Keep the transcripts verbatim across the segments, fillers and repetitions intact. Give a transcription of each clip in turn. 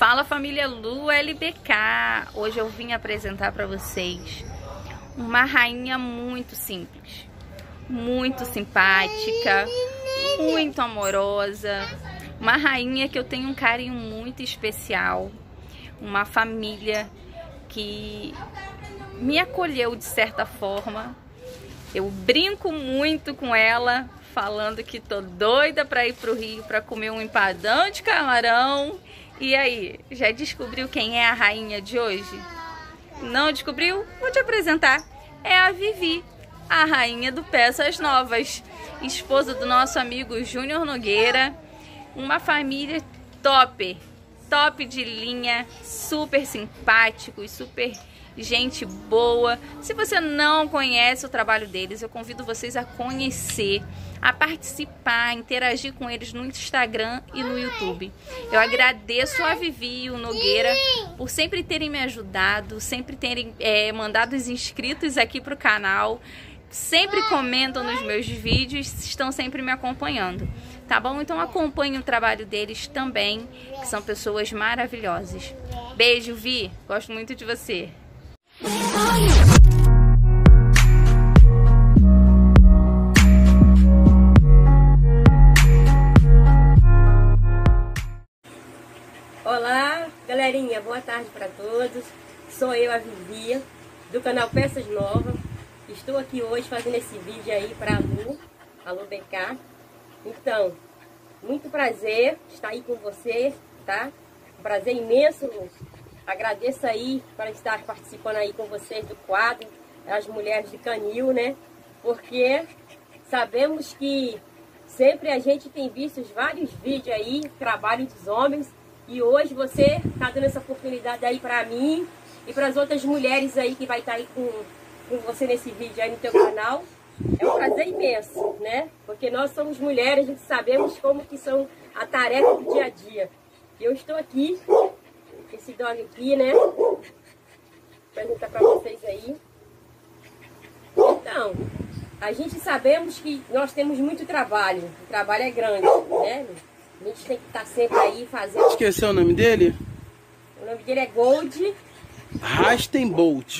Fala, família Lu L B K! Hoje eu vim apresentar para vocês uma rainha muito simples, muito simpática, muito amorosa, uma rainha que eu tenho um carinho muito especial, uma família que me acolheu de certa forma. Eu brinco muito com ela, falando que tô doida para ir pro Rio para comer um empadão de camarão. E aí, já descobriu quem é a rainha de hoje? Não descobriu? Vou te apresentar. É a Vivi, a rainha do Peças Novas, esposa do nosso amigo Júnior Nogueira. Uma família top, top de linha, super simpáticos, super gente boa. Se você não conhece o trabalho deles, eu convido vocês a conhecer, a participar, a interagir com eles no Instagram e no YouTube. Eu agradeço a Vivi e o Nogueira por sempre terem me ajudado, sempre terem é, mandado os inscritos aqui para o canal, sempre comentam nos meus vídeos, estão sempre me acompanhando, tá bom? Então acompanhe o trabalho deles também, que são pessoas maravilhosas. Beijo, Vi! Gosto muito de você! Olá, galerinha, boa tarde para todos. Sou eu, a Vivi, do canal Peças Novas. Estou aqui hoje fazendo esse vídeo aí para a Lu, a Lu B K. Então, muito prazer estar aí com você, tá? Um prazer imenso, Lu. Agradeço aí por estar participando aí com vocês do quadro As Mulheres de Canil, né? Porque sabemos que sempre a gente tem visto vários vídeos aí, trabalho dos homens, e hoje você está dando essa oportunidade aí para mim e para as outras mulheres aí que vai estar aí com, com você nesse vídeo aí no teu canal. É um prazer imenso, né? Porque nós somos mulheres, a gente sabemos como que são a tarefa do dia a dia. Eu estou aqui, esse dog aqui, né? Vou apresentar para vocês aí. Então, a gente sabemos que nós temos muito trabalho. O trabalho é grande, né? A gente tem que estar sempre aí fazendo... Esqueceu o nome dele? O nome dele é Gold Rastenbolt.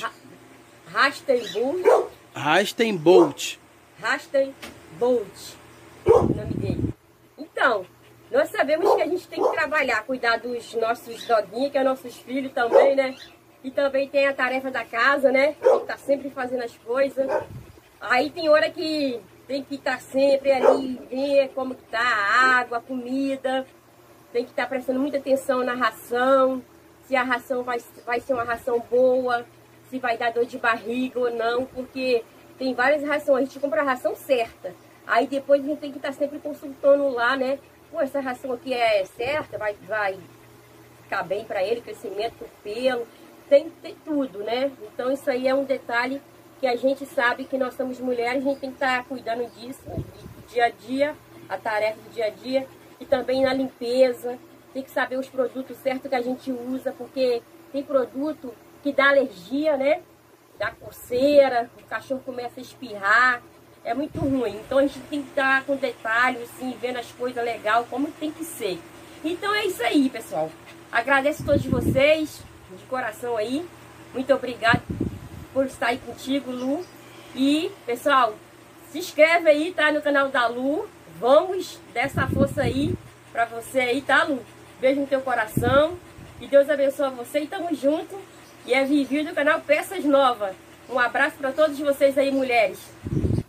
Rastenbolt. Rastenbolt. Rastenbolt. O nome dele. Então, nós sabemos que a gente tem que trabalhar, cuidar dos nossos doguinhos, que é nossos filhos também, né? E também tem a tarefa da casa, né? Tem que estar sempre fazendo as coisas. Aí tem hora que tem que estar sempre ali, ver como que tá a água, a comida. Tem que estar prestando muita atenção na ração. Se a ração vai, vai ser uma ração boa, se vai dar dor de barriga ou não. Porque tem várias rações, a gente compra a ração certa. Aí depois a gente tem que estar sempre consultando lá, né? Pô, essa ração aqui é certa, vai, vai ficar bem para ele, crescimento, pelo, tem, tem tudo, né? Então isso aí é um detalhe que a gente sabe que nós somos mulheres, a gente tem que estar cuidando disso, do dia a dia, a tarefa do dia a dia, e também na limpeza, tem que saber os produtos certos que a gente usa, porque tem produto que dá alergia, né? Dá coceira, o cachorro começa a espirrar. É muito ruim, então a gente tem que estar com detalhes, assim, vendo as coisas legais, como tem que ser. Então é isso aí, pessoal. Agradeço a todos vocês, de coração aí. Muito obrigado por estar aí contigo, Lu. E, pessoal, se inscreve aí, tá, no canal da Lu. Vamos dar essa força aí pra você aí, tá, Lu? Beijo no teu coração. Que Deus abençoe você e tamo junto. E é Vivi do canal Peças Novas. Um abraço pra todos vocês aí, mulheres.